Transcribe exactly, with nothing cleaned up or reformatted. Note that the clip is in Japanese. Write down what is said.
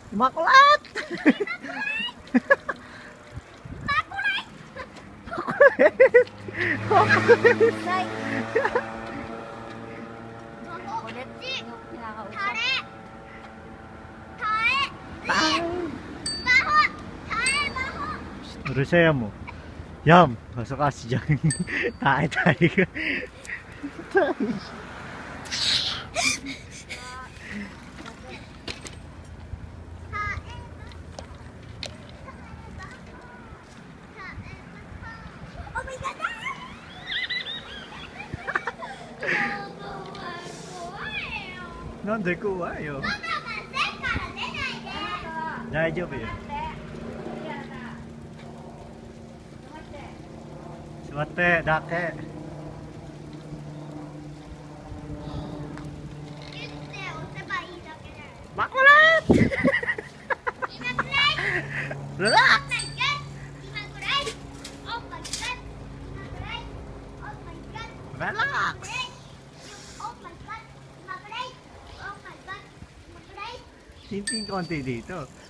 Makulat! Makulit! Makulit! Nay! Makulit si! Tare! Tae! Baho! Tae! Baho! Rusaya mo. Yam! Masuk kasi dyan. Tae-tae ka. Oh my God! なんで怖いよ。大丈夫よ。座ってだけ。マコラー。リラックス。Relax. Tinting konti dito.